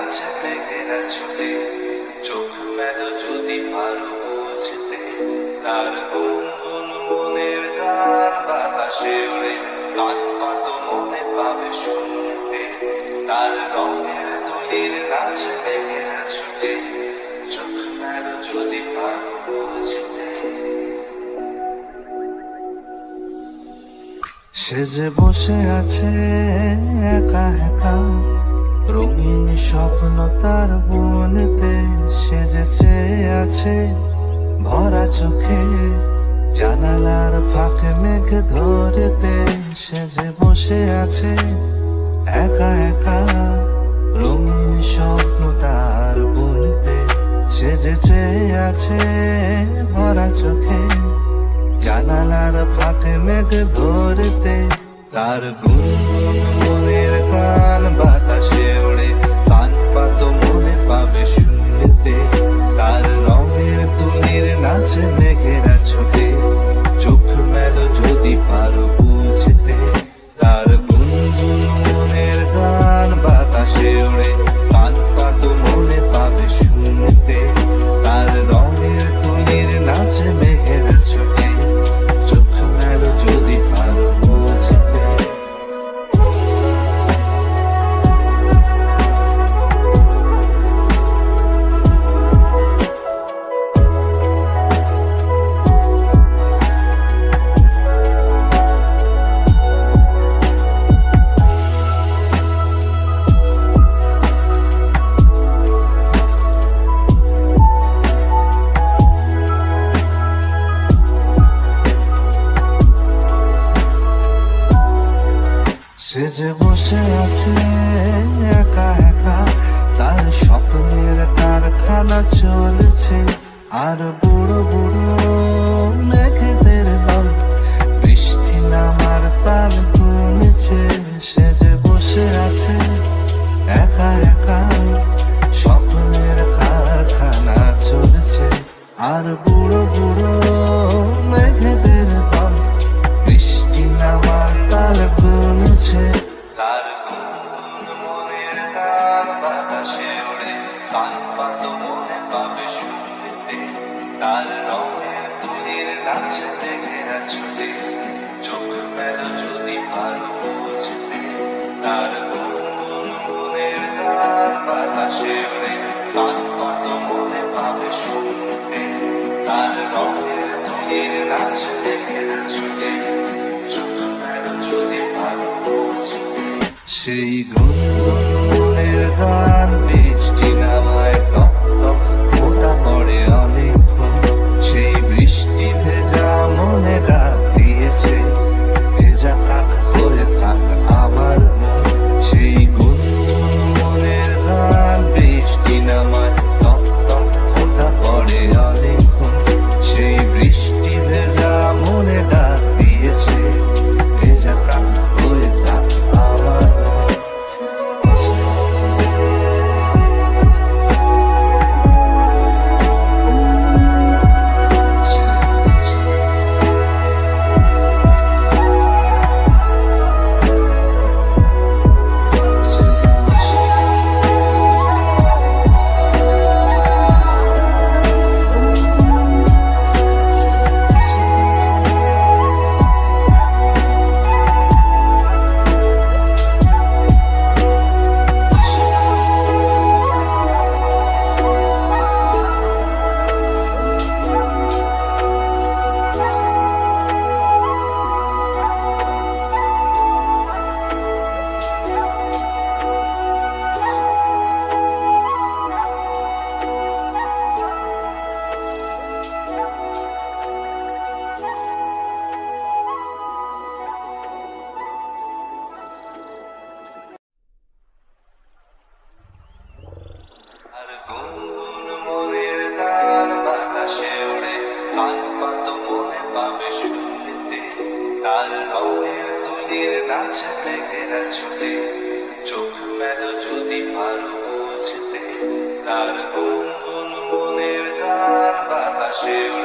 নাচে মেঘেরা চলে, চোখ মেলো যদি পারো বুঝতে, তার গুনগুন মনের গান বাতাসে ওড়ে, কান পাতো মনে পাবে শুনতে, তার রঙের তুলির নাচে মেঘেরা চলে, চোখ মেলো যদি পারো বুঝতে। সে যে বসে আছে একা একা, রঙিন স্বপ্ন তার বনেতে, সে যে চেয়ে আছে ভরা চোখে, জানালার ফাঁকে মেঘ ধরতে। সে যে বসে আছে একা একা, রঙিন স্বপ্ন তার বনেতে, সে যে চেয়ে আছে ভরা চোখে, জানালার ফাঁকে মেঘ ধরতে। তার গুনগুন মনের গান বাতাসে ওড়ে, কান পাতো মনে পাবে শুনতে, তার রঙের তুলির নাচে মেঘেরা চোখে, চোখ মেলো যদি পারো বুঝতে। তার গুনগুন মনের গান বাতাসে ওড়ে, কান পাতো মনে পাবে শুনতে, তার রঙের তুলির নাচে মেঘেরা চোখে, চোখ মেলো যদি পারো বুঝতে। সে যে বসে আছে একা একা, তার স্বপ্নের কারখানা চলেছে, আর বুড়ো বুড়ো মেঘেদের দল বৃষ্টি নামার তাল গুনেছে। সে যে বসে আছে একা একা, স্বপ্নের কারখানা চলেছে, আর বুড়ো বুড়ো মেঘেদের দল বৃষ্টি নামার তাল গুনেছে। তার গুনগুন মনের গান বাতাসে ওড়ে, কান পাতো মনে পাবে শুনতে, তার রঙের তুলির নাচে মেঘেরা চলে, চোখ মেলো যদি পারো বুঝতে। তার গুনগুন মনের গান বাতাসে ওড়ে, কান পাতো মনে পাবে শুনতে, তার রঙের তুলির নাচে মেঘেরা চলে, চোখ মেলো যদি পারো বুঝতে। সেই গুনগুন মনের গান বৃষ্টি নামায় টপ টপ ফোঁটা পড়ে অনেকক্ষণ, সেই বৃষ্টি ভেজা মনে ডাক দিয়েছে, ভেজা কাক হয়ে থাক আমার মন। সেই গুনগুন মনের গান বৃষ্টি নামায় টপ টপ ফোঁটা পড়ে অনেকক্ষণ, সেই বৃষ্টি ভেজা মনে ডাক দিয়েছে, ভেজা কাক হয়ে থাক আমার মন। আর গুনগুন মনের গান বাতাসে ওড়ে, কান পাতো মনে পাবে শুনতে, তার রঙের তুলির নাচে মেঘেরা চলে, চোখ মেলো যদি পারো বুঝতে। তার গুনগুন মনের গান বাতাসে